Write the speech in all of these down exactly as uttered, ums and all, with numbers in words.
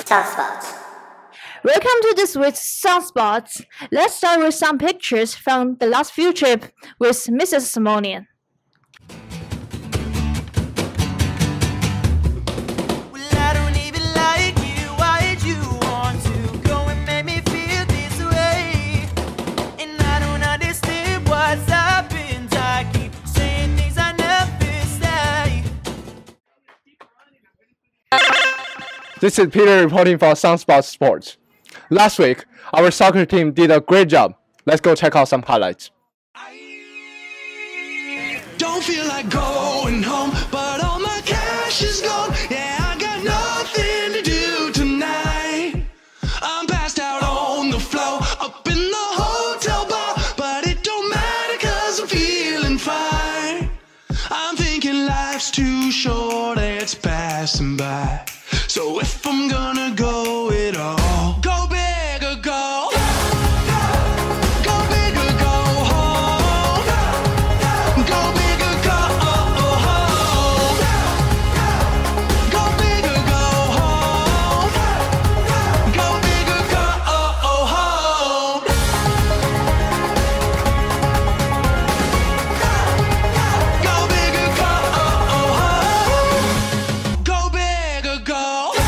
Sunspots. Welcome to this week's Sunspots. Let's start with some pictures from the last field trip with Missus Simonian. This is Peter reporting for Sunspots Sports. Last week, our soccer team did a great job. Let's go check out some highlights. Don't feel like going home, but all my cash is gone. Yeah, I got nothing to do tonight. I'm passed out on the floor, up in the hotel bar, but it don't matter cause I'm feeling fine. I'm thinking life's too short, it's passing by. So if I'm gonna go it all, go big or go, go big or go home, go big or go home, go big or go home, go big or go home, go big or go home, go big or go.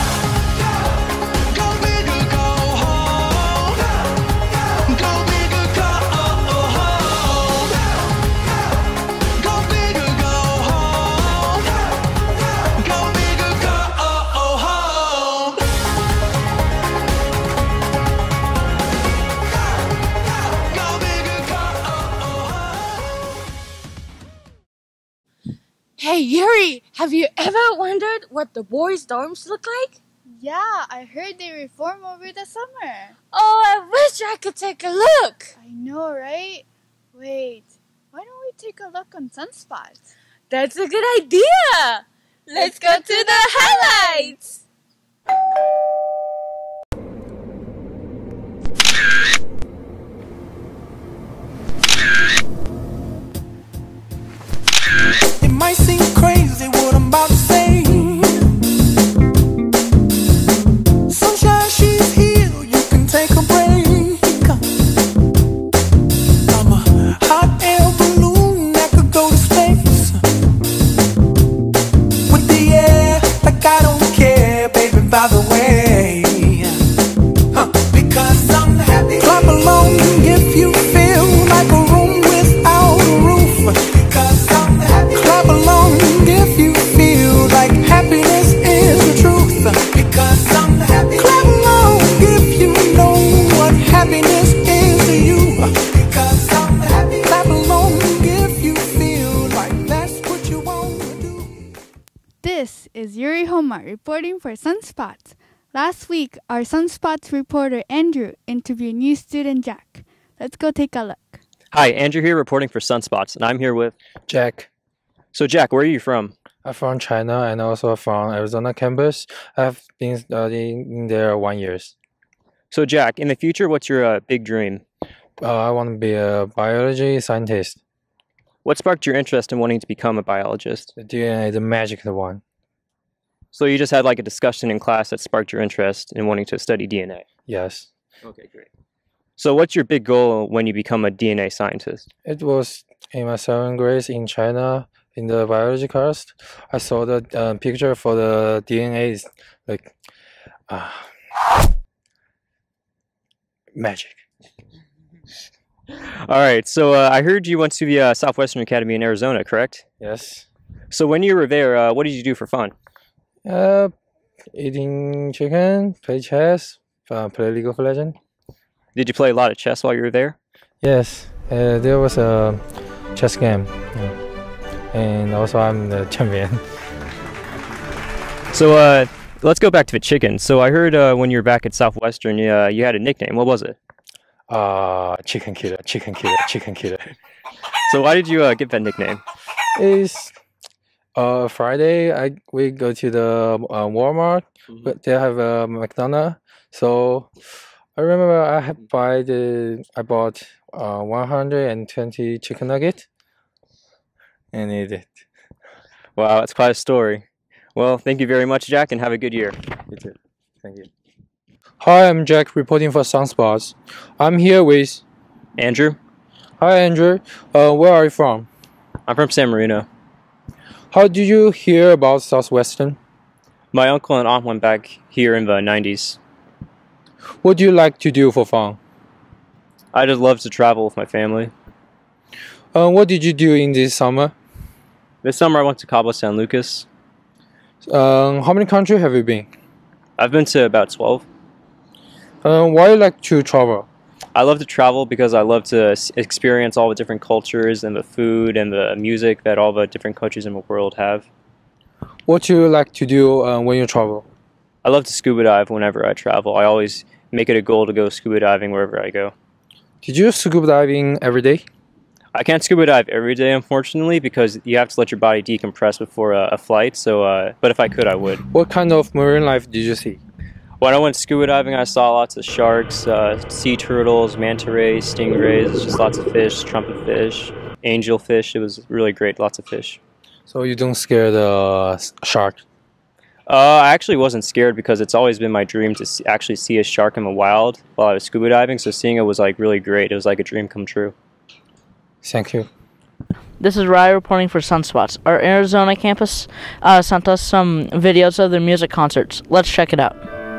Hey Yuri, have you ever wondered what the boys' dorms look like? Yeah, I heard they reform over the summer. Oh, I wish I could take a look. I know, right? Wait, why don't we take a look on Sunspots? That's a good idea. Let's go to the highlights. It might seem crazy what I'm about to say. Sunshine, she's here, you can take a break. I'm a hot air balloon that could go to space. With the air, like I don't care, baby, by the way. Huh. Because I'm happy. Clap along if you feel like a room without a roof. Because I'm happy. Clap along if you feel like happiness is the truth. Because I'm happy. Clap along if you know what happiness is to you. Because I'm happy. Clap along if you feel like that's what you want to do. This is Yuri Homa reporting for Sunspots. Last week, our Sunspots reporter Andrew interviewed new student Jack. Let's go take a look. Hi, Andrew here reporting for Sunspots, and I'm here with... Jack. So Jack, where are you from? I'm from China and also from Arizona campus. I've been studying there one year. So Jack, in the future, what's your uh, big dream? Uh, I want to be a biology scientist. What sparked your interest in wanting to become a biologist? The D N A is the magic one. So you just had like a discussion in class that sparked your interest in wanting to study D N A? Yes. Okay, great. So what's your big goal when you become a D N A scientist? It was in my seventh grade in China in the biology class. I saw the uh, picture for the D N A is like uh, magic. All right, so uh, I heard you went to the uh, Southwestern Academy in Arizona, correct? Yes. So when you were there, uh, what did you do for fun? Uh, eating chicken, play chess, uh, play League of Legends. Did you play a lot of chess while you were there? Yes, uh, there was a chess game, yeah. And also I'm the champion. So uh, let's go back to the chicken. So I heard uh, when you were back at Southwestern, uh, you had a nickname. What was it? Uh, chicken killer, chicken killer, chicken killer. So why did you uh, get that nickname? It's uh, Friday, I we go to the uh, Walmart, Mm-hmm. but they have a McDonald's. So I remember I had buy the I bought uh, one hundred twenty chicken nuggets and ate it. Wow, that's quite a story. Well, thank you very much, Jack, and have a good year. You too. Thank you. Hi, I'm Jack reporting for Sunspots. I'm here with Andrew? Hi, Andrew. Uh, where are you from? I'm from San Marino. How did you hear about Southwestern? My uncle and aunt went back here in the nineties. What do you like to do for fun? I just love to travel with my family. Uh, what did you do in this summer? This summer I went to Cabo San Lucas. Um, how many countries have you been? I've been to about twelve. Uh, why do you like to travel? I love to travel because I love to s- experience all the different cultures and the food and the music that all the different countries in the world have. What do you like to do uh, when you travel? I love to scuba dive whenever I travel. I always make it a goal to go scuba diving wherever I go. Did you scuba diving every day? I can't scuba dive every day, unfortunately, because you have to let your body decompress before a, a flight. So, uh, but if I could, I would. What kind of marine life did you see? When I went scuba diving, I saw lots of sharks, uh, sea turtles, manta rays, stingrays, just lots of fish, trumpet fish, angelfish. It was really great, lots of fish. So you don't scare the s- shark? Uh, I actually wasn't scared because it's always been my dream to see, actually see a shark in the wild while I was scuba diving. So seeing it was like really great. It was like a dream come true. Thank you. This is Rye reporting for Sunspots. Our Arizona campus uh, sent us some videos of their music concerts. Let's check it out.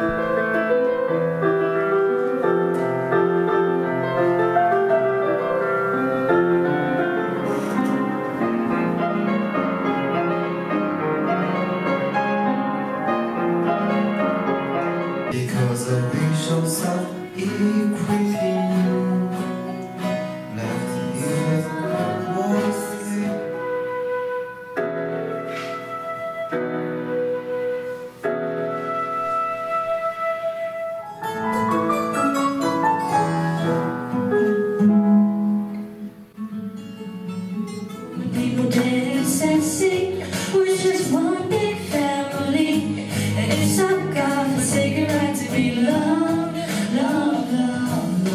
Because the visions of equipping left you with what people dance and sing, we're just one big family, and it's our God-forsaken right to be loved, loved, loved,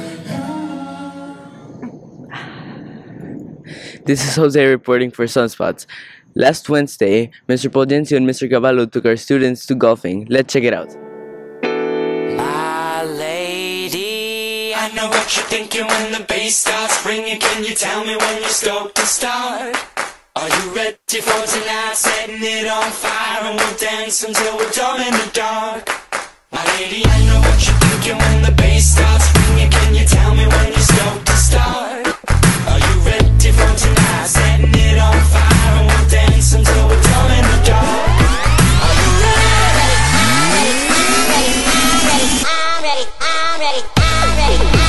loved, loved. This is Jose reporting for Sunspots. Last Wednesday, Mister Prudencio and Mister Cavallo took our students to golfing. Let's check it out. My lady, I know what you're thinking when the bass starts ringing. Can you tell me when you're stoked to start? Are you ready for tonight? Setting it on fire and we'll dance until we're dumb in the dark. My lady, I know what you're thinking when the bass starts ringing. Can you tell me when you're stoked to start? Are you ready for tonight? Setting it on fire and we'll dance until we're dumb in the dark. Are you ready? I'm ready, I'm ready, I'm ready, I'm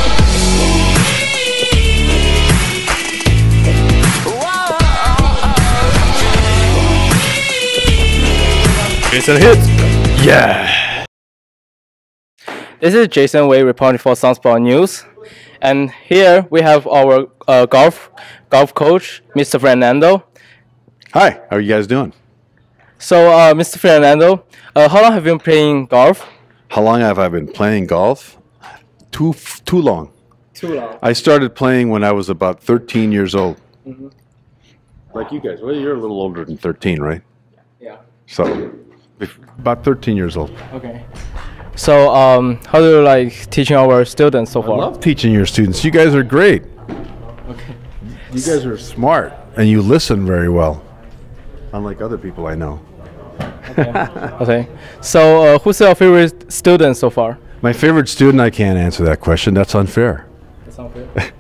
Jason hits. Yeah. This is Jason Wei reporting for Sunspot News, and here we have our uh, golf golf coach, Mister Fernando. Hi, how are you guys doing? So, uh, Mister Fernando, uh, how long have you been playing golf? How long have I been playing golf? Too too long. Too long. I started playing when I was about thirteen years old. Mm-hmm. Like you guys. Well, you're a little older than thirteen, right? Yeah. So, if- about thirteen years old. Okay. So, um, how do you like teaching our students so I far? love teaching your students. You guys are great. Okay. You guys are smart and you listen very well, unlike other people I know. Okay. Okay. So, uh, who's your favorite student so far? My favorite student, I can't answer that question. That's unfair. That's unfair.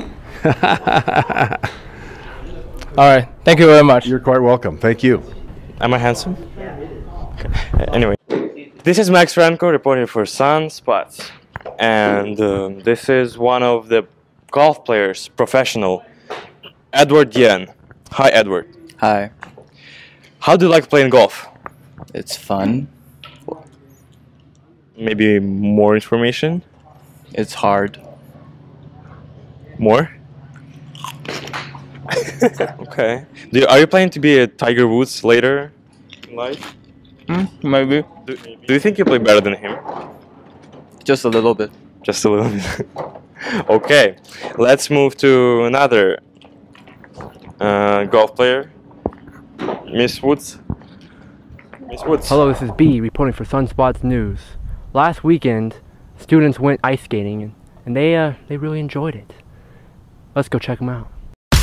All right. Thank you very much. You're quite welcome. Thank you. Am I handsome? Okay. Anyway, this is Max Franco reporting for Sunspots, and um, this is one of the golf players, professional, Edward Yen. Hi, Edward. Hi. How do you like playing golf? It's fun. Maybe more information? It's hard. More? Okay. Do you, are you planning to be a Tiger Woods later in life? Hmm, maybe. Do, do you think you play better than him? Just a little bit. Just a little bit. Okay, let's move to another uh, golf player, Miss Woods. Miss Woods. Hello, this is B reporting for Sunspots News. last weekend, students went ice skating, and, and they uh, they really enjoyed it. Let's go check them out.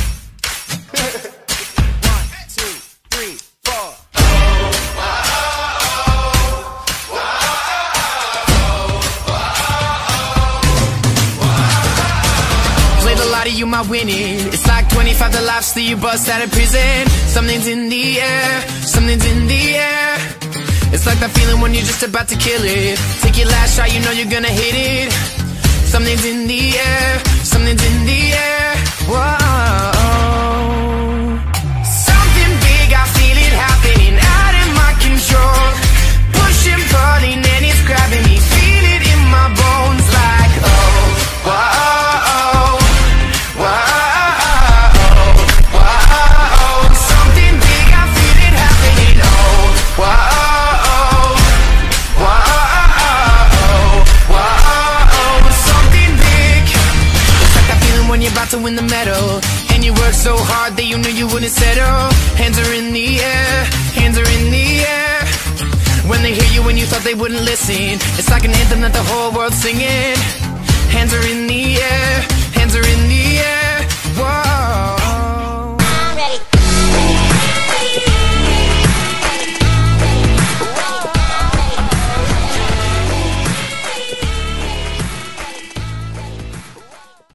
You might win it. It's like twenty-five to life, still you bust out of prison. Something's in the air, something's in the air. It's like that feeling when you're just about to kill it. Take your last shot, you know you're gonna hit it. Something's in the air, something's in the air. Whoa. Something big, I feel it happening, out of my control. Pushing, pulling, and it's grabbing me. Feel it in my bones like, oh, whoa. About to win the medal, and you work so hard that you knew you wouldn't settle. Hands are in the air, hands are in the air. When they hear you when you thought they wouldn't listen, it's like an anthem that the whole world's singing. Hands are in the air, hands are in the air.